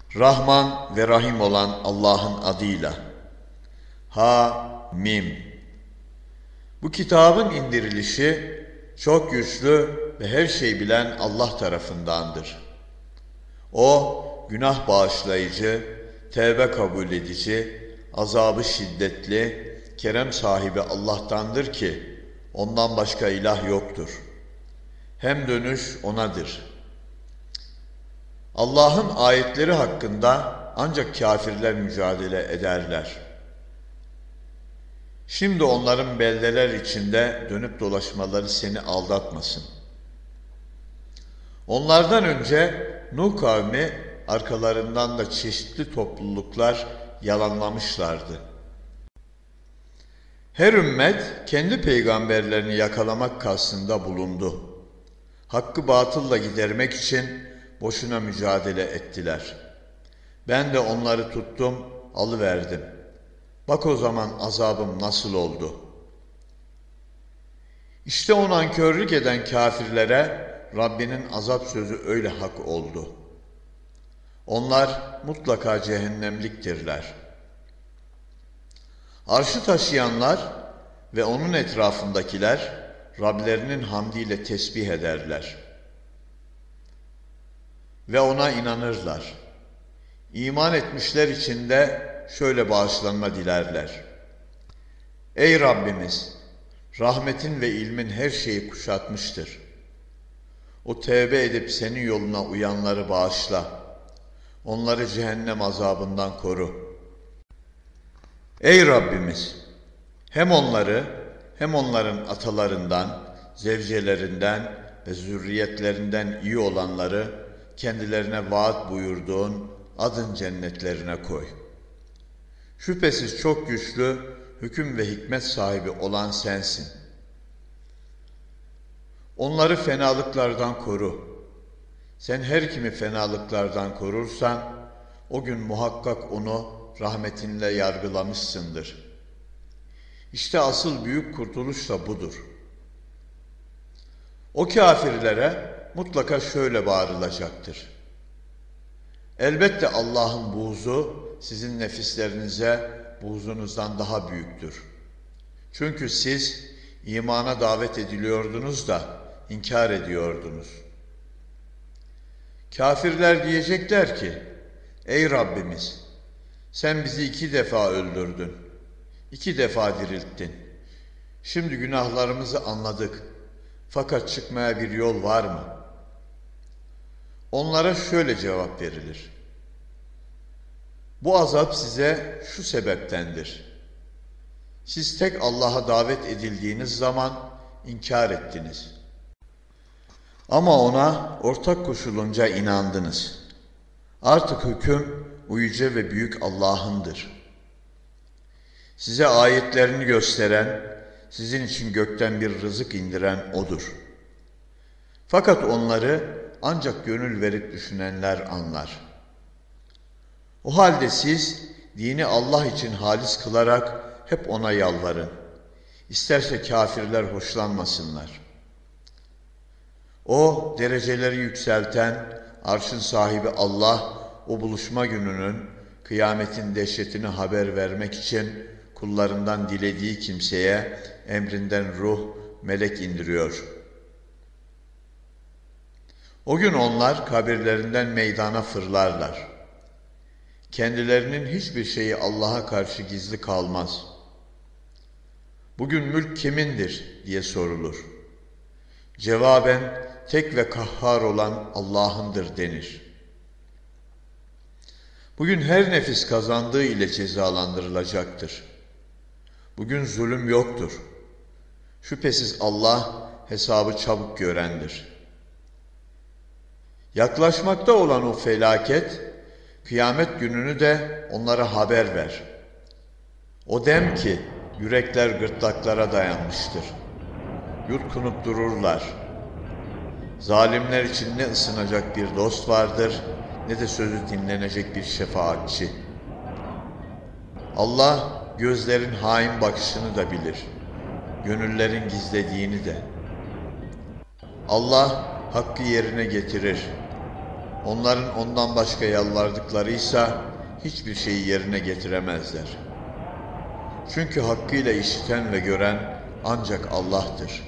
Rahman ve Rahim olan Allah'ın adıyla. Ha-Mim. Bu kitabın indirilişi çok güçlü ve her şeyi bilen Allah tarafındandır. O, günah bağışlayıcı, tevbe kabul edici, azabı şiddetli, kerem sahibi Allah'tandır ki ondan başka ilah yoktur. Hem dönüş O'nadır. Allah'ın ayetleri hakkında ancak kâfirler mücadele ederler. Şimdi onların beldeler içinde dönüp dolaşmaları seni aldatmasın. Onlardan önce Nuh kavmi arkalarından da çeşitli topluluklar yalanlamışlardı. Her ümmet kendi peygamberlerini yakalamak kastında bulundu. Hakkı batılla gidermek için boşuna mücadele ettiler. Ben de onları tuttum, alıverdim. Bak o zaman azabım nasıl oldu. İşte o nankörlük eden kâfirlere Rabbinin azap sözü öyle hak oldu. Onlar mutlaka cehennemliktirler. Arşı taşıyanlar ve onun etrafındakiler Rablerinin hamdiyle tesbih ederler. Ve ona inanırlar. İman etmişler için de şöyle bağışlanma dilerler. Ey Rabbimiz! Rahmetin ve ilmin her şeyi kuşatmıştır. O tevbe edip senin yoluna uyanları bağışla. Onları cehennem azabından koru. Ey Rabbimiz! Hem onları hem onların atalarından, zevcelerinden ve zürriyetlerinden iyi olanları kendilerine vaat buyurduğun adın cennetlerine koy. Şüphesiz çok güçlü, hüküm ve hikmet sahibi olan sensin. Onları fenalıklardan koru. Sen her kimi fenalıklardan korursan, o gün muhakkak onu rahmetinle yargılamışsındır. İşte asıl büyük kurtuluş da budur. O kâfirlere mutlaka şöyle bağırılacaktır. Elbette Allah'ın buğzu sizin nefislerinize buğzunuzdan daha büyüktür. Çünkü siz imana davet ediliyordunuz da inkar ediyordunuz. Kâfirler diyecekler ki, ey Rabbimiz, sen bizi 2 defa öldürdün, 2 defa dirilttin. Şimdi günahlarımızı anladık. Fakat çıkmaya bir yol var mı? Onlara şöyle cevap verilir. Bu azap size şu sebeptendir. Siz tek Allah'a davet edildiğiniz zaman inkar ettiniz. Ama ona ortak koşulunca inandınız. Artık hüküm o yüce ve büyük Allah'ındır. Size ayetlerini gösteren, sizin için gökten bir rızık indiren O'dur. Fakat onları ancak gönül verip düşünenler anlar. O halde siz dini Allah için halis kılarak hep O'na yalvarın. İsterse kâfirler hoşlanmasınlar. O dereceleri yükselten, arşın sahibi Allah, o buluşma gününün, kıyametin dehşetini haber vermek için kullarından dilediği kimseye emrinden ruh, melek indiriyor. O gün onlar kabirlerinden meydana fırlarlar. Kendilerinin hiçbir şeyi Allah'a karşı gizli kalmaz. Bugün mülk kimindir diye sorulur. Cevaben tek ve kahhar olan Allah'ındır denir. Bugün her nefis kazandığı ile cezalandırılacaktır. Bugün zulüm yoktur. Şüphesiz Allah hesabı çabuk görendir. Yaklaşmakta olan o felaket, kıyamet gününü de onlara haber ver. O dem ki yürekler gırtlaklara dayanmıştır. Yutkunup dururlar. Zalimler için ne ısınacak bir dost vardır, ne de sözü dinlenecek bir şefaatçi. Allah gözlerin hain bakışını da bilir, gönüllerin gizlediğini de. Allah hakkı yerine getirir. Onların ondan başka yalvardıklarıysa hiçbir şeyi yerine getiremezler. Çünkü hakkıyla işiten ve gören ancak Allah'tır.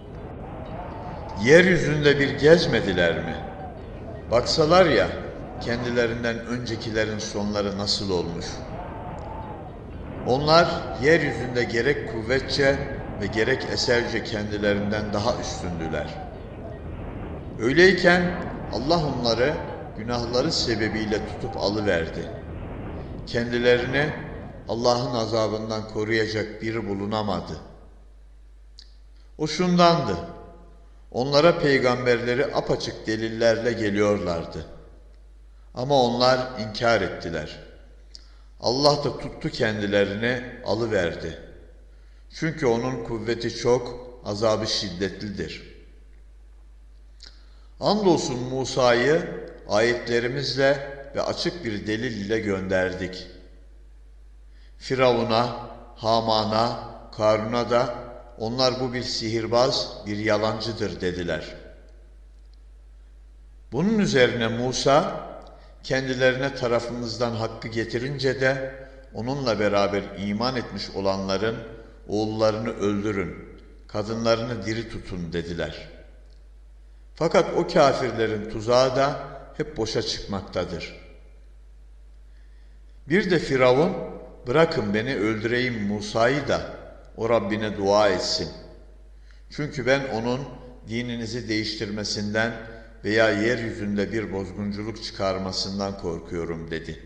Yeryüzünde bir gezmediler mi? Baksalar ya, kendilerinden öncekilerin sonları nasıl olmuş? Onlar yeryüzünde gerek kuvvetçe ve gerek eserce kendilerinden daha üstündüler. Öyleyken Allah onları günahları sebebiyle tutup alıverdi. Kendilerini Allah'ın azabından koruyacak biri bulunamadı. O şundandı: onlara peygamberleri apaçık delillerle geliyorlardı. Ama onlar inkar ettiler. Allah da tuttu kendilerini, alıverdi. Çünkü onun kuvveti çok, azabı şiddetlidir. Andolsun Musa'yı ayetlerimizle ve açık bir delil ile gönderdik. Firavun'a, Haman'a, Karun'a da onlar bu bir sihirbaz, bir yalancıdır dediler. Bunun üzerine Musa kendilerine tarafımızdan hakkı getirince de onunla beraber iman etmiş olanların oğullarını öldürün, kadınlarını diri tutun dediler. Fakat o kâfirlerin tuzağı da hep boşa çıkmaktadır. Bir de Firavun, bırakın beni öldüreyim Musa'yı da o Rabbine dua etsin. Çünkü ben onun dininizi değiştirmesinden veya yeryüzünde bir bozgunculuk çıkarmasından korkuyorum dedi.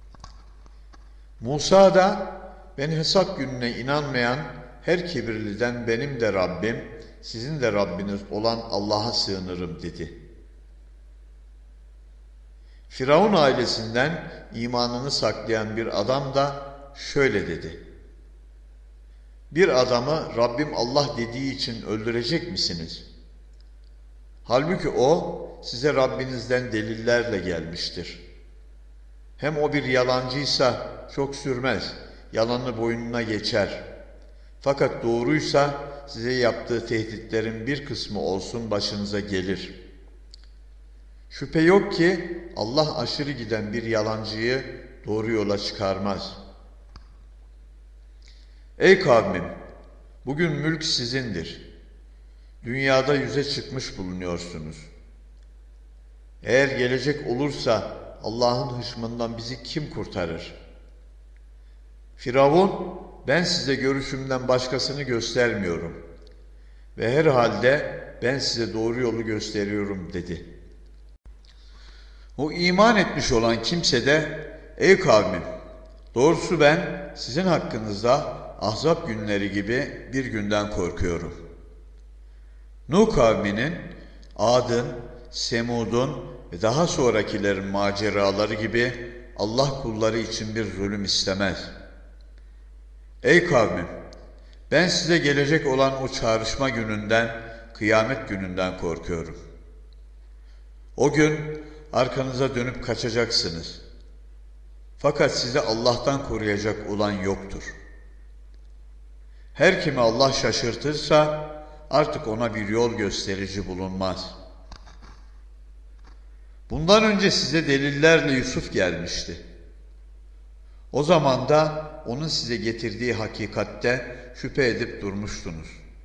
Musa da ben hesap gününe inanmayan her kibirliden benim de Rabbim, sizin de Rabbiniz olan Allah'a sığınırım dedi. Firavun ailesinden imanını saklayan bir adam da şöyle dedi: bir adamı Rabbim Allah dediği için öldürecek misiniz? Halbuki o size Rabbinizden delillerle gelmiştir. Hem o bir yalancıysa çok sürmez, yalanı boynuna geçer. Fakat doğruysa size yaptığı tehditlerin bir kısmı olsun başınıza gelir. Şüphe yok ki Allah aşırı giden bir yalancıyı doğru yola çıkarmaz. Ey kavmim! Bugün mülk sizindir. Dünyada yüze çıkmış bulunuyorsunuz. Eğer gelecek olursa Allah'ın hışmından bizi kim kurtarır? Firavun, ben size görüşümden başkasını göstermiyorum ve herhalde ben size doğru yolu gösteriyorum dedi. O iman etmiş olan kimse de, ey kavmim, doğrusu ben sizin hakkınızda Ahzab günleri gibi bir günden korkuyorum. Nuh kavminin, Ad'ın, Semud'un ve daha sonrakilerin maceraları gibi Allah kulları için bir zulüm istemez. Ey kavmim! Ben size gelecek olan o çağrışma gününden, kıyamet gününden korkuyorum. O gün arkanıza dönüp kaçacaksınız. Fakat sizi Allah'tan koruyacak olan yoktur. Her kimi Allah şaşırtırsa artık ona bir yol gösterici bulunmaz. Bundan önce size delillerle Yusuf gelmişti. O zaman da onun size getirdiği hakikatte şüphe edip durmuştunuz.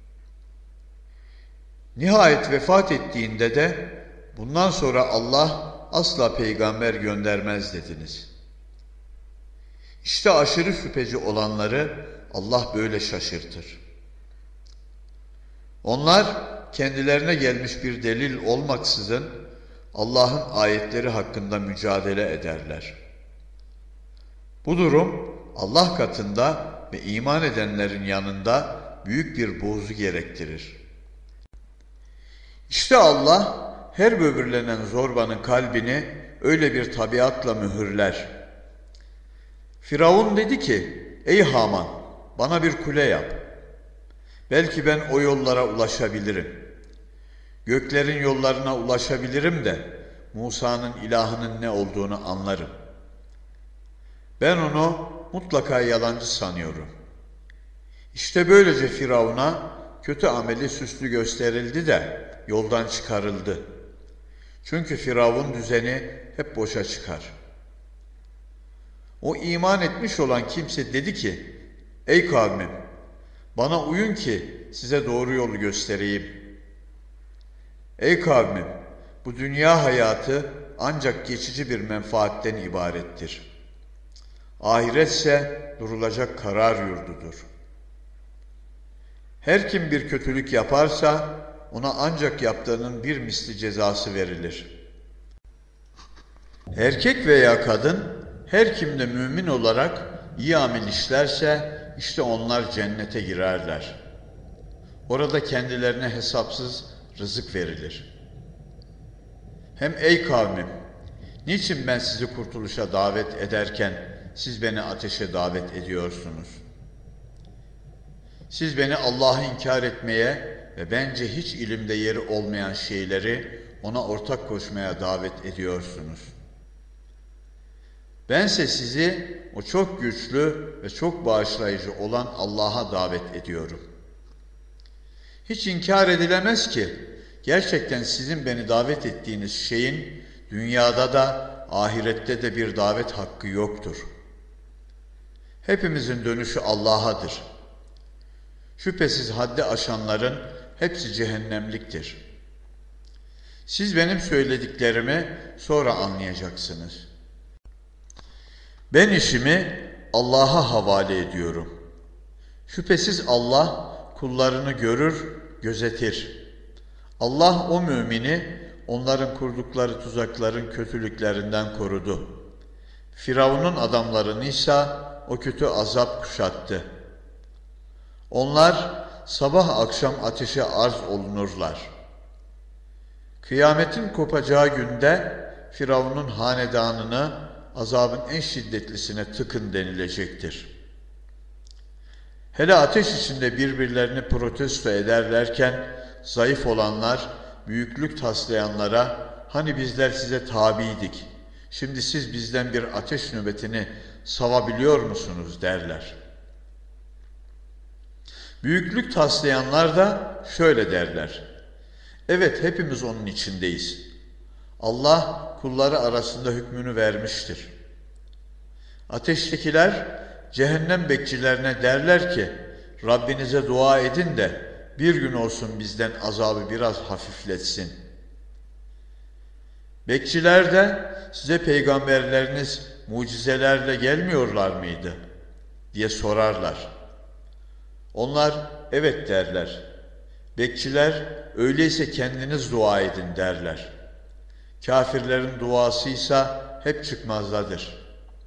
Nihayet vefat ettiğinde de bundan sonra Allah asla peygamber göndermez dediniz. İşte aşırı şüpheci olanları Allah böyle şaşırtır. Onlar kendilerine gelmiş bir delil olmaksızın Allah'ın ayetleri hakkında mücadele ederler. Bu durum Allah katında ve iman edenlerin yanında büyük bir buğzu gerektirir. İşte Allah her böbürlenen zorbanın kalbini öyle bir tabiatla mühürler. Firavun dedi ki, ey Haman, bana bir kule yap. Belki ben o yollara ulaşabilirim. Göklerin yollarına ulaşabilirim de Musa'nın ilahının ne olduğunu anlarım. Ben onu mutlaka yalancı sanıyorum. İşte böylece Firavun'a kötü ameli süslü gösterildi de yoldan çıkarıldı. Çünkü Firavun düzeni hep boşa çıkar. O iman etmiş olan kimse dedi ki, ey kavmim, bana uyun ki size doğru yolu göstereyim. Ey kavmim, bu dünya hayatı ancak geçici bir menfaatten ibarettir. Ahiretse durulacak karar yurdudur. Her kim bir kötülük yaparsa ona ancak yaptığının bir misli cezası verilir. Erkek veya kadın her kim de mümin olarak iyi amel işlerse işte onlar cennete girerler. Orada kendilerine hesapsız rızık verilir. Hem ey kavmim, niçin ben sizi kurtuluşa davet ederken siz beni ateşe davet ediyorsunuz? Siz beni Allah'ı inkar etmeye ve bence hiç ilimde yeri olmayan şeyleri ona ortak koşmaya davet ediyorsunuz. Bense sizi o çok güçlü ve çok bağışlayıcı olan Allah'a davet ediyorum. Hiç inkar edilemez ki gerçekten sizin beni davet ettiğiniz şeyin dünyada da ahirette de bir davet hakkı yoktur. Hepimizin dönüşü Allah'adır. Şüphesiz haddi aşanların hepsi cehennemliktir. Siz benim söylediklerimi sonra anlayacaksınız. Ben işimi Allah'a havale ediyorum. Şüphesiz Allah kullarını görür, gözetir. Allah o mümini onların kurdukları tuzakların kötülüklerinden korudu. Firavun'un adamlarını ise o kötü azap kuşattı. Onlar sabah akşam ateşe arz olunurlar. Kıyametin kopacağı günde Firavun'un hanedanını azabın en şiddetlisine tıkın denilecektir. Hele ateş içinde birbirlerini protesto ederlerken zayıf olanlar büyüklük taslayanlara hani bizler size tabiydik, şimdi siz bizden bir ateş nöbetini savabiliyor musunuz derler. Büyüklük taslayanlar da şöyle derler. Evet, hepimiz onun içindeyiz. Allah kulları arasında hükmünü vermiştir. Ateştekiler cehennem bekçilerine derler ki, Rabbinize dua edin de bir gün olsun bizden azabı biraz hafifletsin. Bekçiler de size peygamberleriniz mucizelerle gelmiyorlar mıydı diye sorarlar. Onlar evet derler. Bekçiler öyleyse kendiniz dua edin derler. Kafirlerin duasıysa hep çıkmazdadır.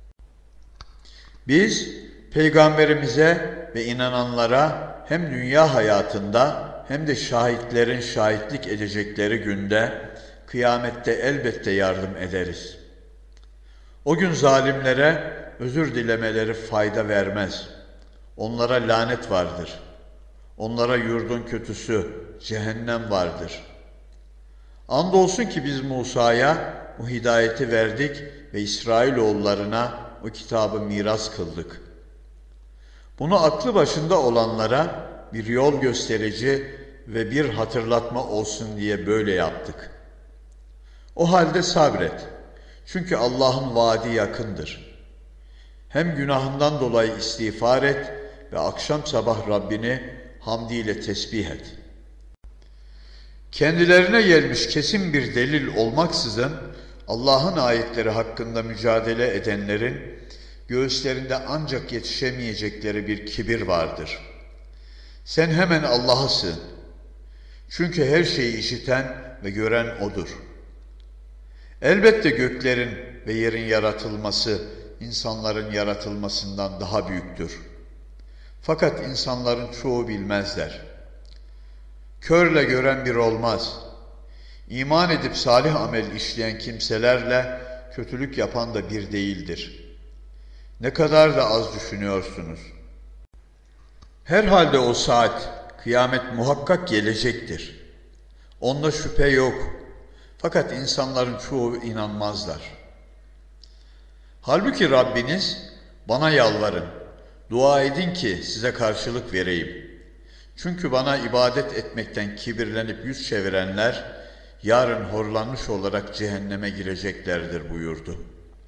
Biz peygamberimize ve inananlara hem dünya hayatında hem de şahitlerin şahitlik edecekleri günde kıyamette elbette yardım ederiz. O gün zalimlere özür dilemeleri fayda vermez. Onlara lanet vardır. Onlara yurdun kötüsü cehennem vardır. Andolsun ki biz Musa'ya o hidayeti verdik ve İsrailoğullarına o kitabı miras kıldık. Bunu aklı başında olanlara bir yol gösterici ve bir hatırlatma olsun diye böyle yaptık. O halde sabret. Çünkü Allah'ın vaadi yakındır. Hem günahından dolayı istiğfar et ve akşam sabah Rabbini hamdiyle tesbih et. Kendilerine gelmiş kesin bir delil olmaksızın Allah'ın ayetleri hakkında mücadele edenlerin göğüslerinde ancak yetişemeyecekleri bir kibir vardır. Sen hemen Allah'a sığın. Çünkü her şeyi işiten ve gören O'dur. Elbette göklerin ve yerin yaratılması insanların yaratılmasından daha büyüktür. Fakat insanların çoğu bilmezler. Körle gören bir olmaz. İman edip salih amel işleyen kimselerle kötülük yapan da bir değildir. Ne kadar da az düşünüyorsunuz. Herhalde o saat, kıyamet muhakkak gelecektir. Onda şüphe yok. Fakat insanların çoğu inanmazlar. Halbuki Rabbiniz, bana yalvarın, dua edin ki size karşılık vereyim. Çünkü bana ibadet etmekten kibirlenip yüz çevirenler, yarın horlanmış olarak cehenneme gireceklerdir buyurdu.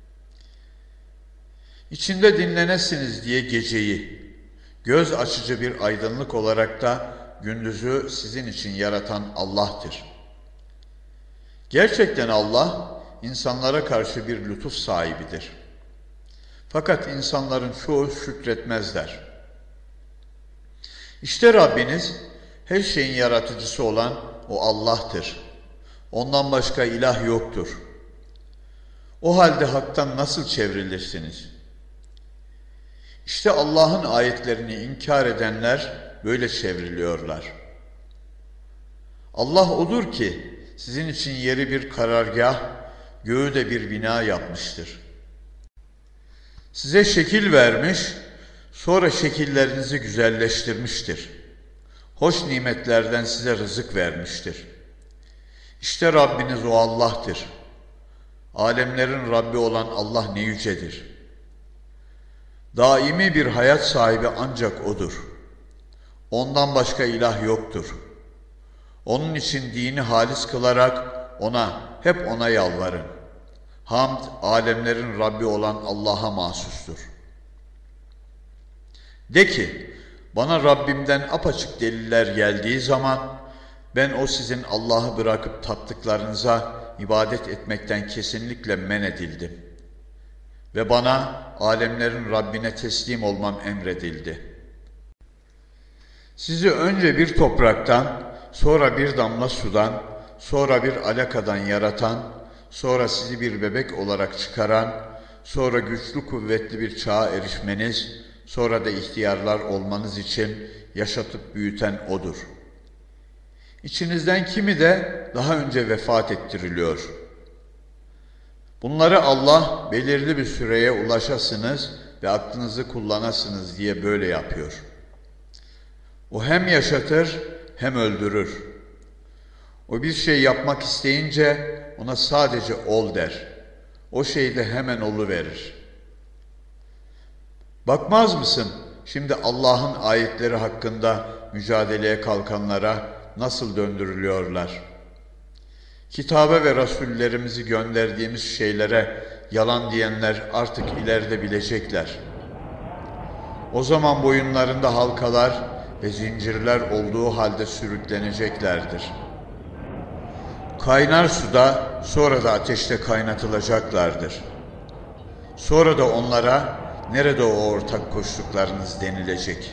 İçinde dinlenesiniz diye geceyi, göz açıcı bir aydınlık olarak da gündüzü sizin için yaratan Allah'tır. Gerçekten Allah, insanlara karşı bir lütuf sahibidir. Fakat insanların çoğu şükretmezler. İşte Rabbiniz, her şeyin yaratıcısı olan o Allah'tır. Ondan başka ilah yoktur. O halde haktan nasıl çevrilirsiniz? İşte Allah'ın ayetlerini inkar edenler böyle çevriliyorlar. Allah odur ki sizin için yeri bir karargah, göğü de bir bina yapmıştır. Size şekil vermiş, sonra şekillerinizi güzelleştirmiştir. Hoş nimetlerden size rızık vermiştir. İşte Rabbiniz o Allah'tır. Alemlerin Rabbi olan Allah ne yücedir. Daimi bir hayat sahibi ancak O'dur. Ondan başka ilah yoktur. Onun için dini halis kılarak hep O'na yalvarın. Hamd, alemlerin Rabbi olan Allah'a mahsustur. De ki, bana Rabbimden apaçık deliller geldiği zaman, ben o sizin Allah'ı bırakıp taptıklarınıza ibadet etmekten kesinlikle men edildim. Ve bana alemlerin Rabbine teslim olmam emredildi. Sizi önce bir topraktan, sonra bir damla sudan, sonra bir alakadan yaratan, sonra sizi bir bebek olarak çıkaran, sonra güçlü kuvvetli bir çağa erişmeniz, sonra da ihtiyarlar olmanız için yaşatıp büyüten O'dur. İçinizden kimi de daha önce vefat ettiriliyor. Bunları Allah belirli bir süreye ulaşasınız ve aklınızı kullanasınız diye böyle yapıyor. O hem yaşatır hem öldürür. O bir şey yapmak isteyince ona sadece ol der. O şey de hemen oluverir. Bakmaz mısın şimdi Allah'ın ayetleri hakkında mücadeleye kalkanlara nasıl döndürülüyorlar? Kitabe ve rasullerimizi gönderdiğimiz şeylere yalan diyenler artık ileride bilecekler. O zaman boyunlarında halkalar ve zincirler olduğu halde sürükleneceklerdir. Kaynar suda, sonra da ateşte kaynatılacaklardır. Sonra da onlara, nerede o ortak koştuklarınız denilecek.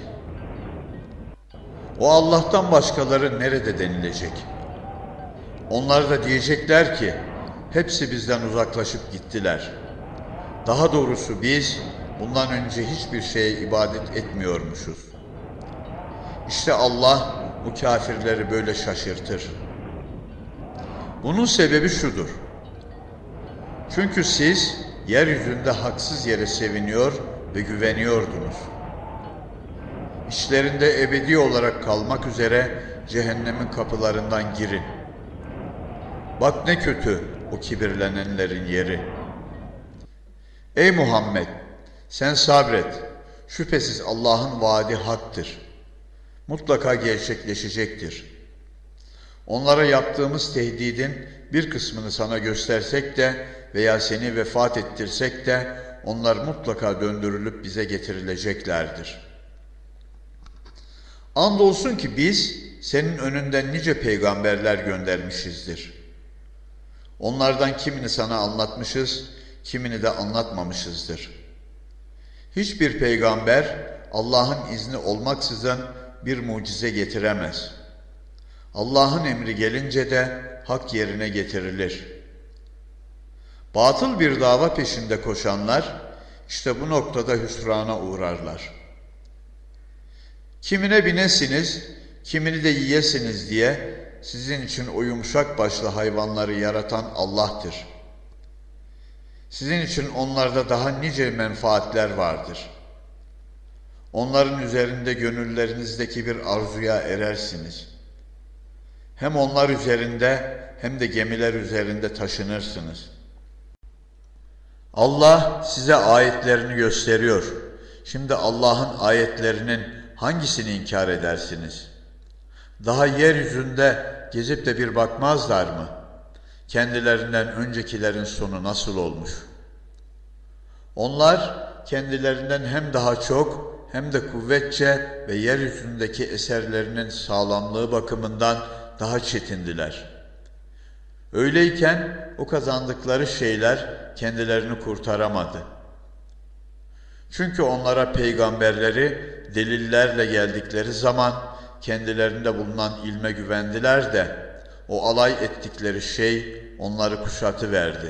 O Allah'tan başkaları nerede denilecek? Onlar da diyecekler ki, hepsi bizden uzaklaşıp gittiler. Daha doğrusu biz, bundan önce hiçbir şeye ibadet etmiyormuşuz. İşte Allah, bu kafirleri böyle şaşırtır. Bunun sebebi şudur. Çünkü siz, yeryüzünde haksız yere seviniyor ve güveniyordunuz. İçlerinde ebedi olarak kalmak üzere cehennemin kapılarından girin. Bak ne kötü o kibirlenenlerin yeri. Ey Muhammed, sen sabret. Şüphesiz Allah'ın vaadi haktır. Mutlaka gerçekleşecektir. Onlara yaptığımız tehdidin bir kısmını sana göstersek de veya seni vefat ettirsek de onlar mutlaka döndürülüp bize getirileceklerdir. Andolsun ki biz senin önünden nice peygamberler göndermişizdir. Onlardan kimini sana anlatmışız, kimini de anlatmamışızdır. Hiçbir peygamber Allah'ın izni olmaksızın bir mucize getiremez. Allah'ın emri gelince de hak yerine getirilir. Batıl bir dava peşinde koşanlar işte bu noktada hüsrana uğrarlar. Kimine binesiniz, kimini de yiyesiniz diye sizin için o yumuşak başlı hayvanları yaratan Allah'tır. Sizin için onlarda daha nice menfaatler vardır. Onların üzerinde gönüllerinizdeki bir arzuya erersiniz. Hem onlar üzerinde hem de gemiler üzerinde taşınırsınız. Allah size ayetlerini gösteriyor. Şimdi Allah'ın ayetlerinin hangisini inkar edersiniz? Daha yeryüzünde gezip de bir bakmazlar mı? kendilerinden öncekilerin sonu nasıl olmuş? Onlar kendilerinden hem daha çok hem de kuvvetçe ve yeryüzündeki eserlerinin sağlamlığı bakımından daha çetindiler. Öyleyken o kazandıkları şeyler kendilerini kurtaramadı. Çünkü onlara peygamberleri delillerle geldikleri zaman kendilerinde bulunan ilme güvendiler de o alay ettikleri şey onları kuşatıverdi.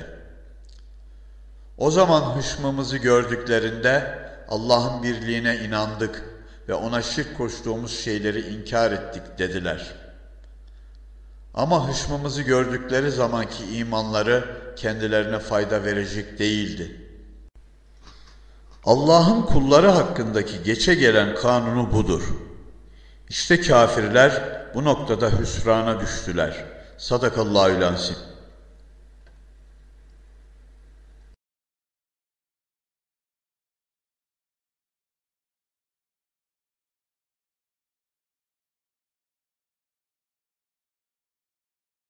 O zaman hışmımızı gördüklerinde Allah'ın birliğine inandık ve ona şirk koştuğumuz şeyleri inkar ettik dediler. Ama hışmımızı gördükleri zamanki imanları kendilerine fayda verecek değildi. Allah'ın kulları hakkındaki geçe gelen kanunu budur. İşte kafirler bu noktada hüsrana düştüler. Sadakallahü'l-azim.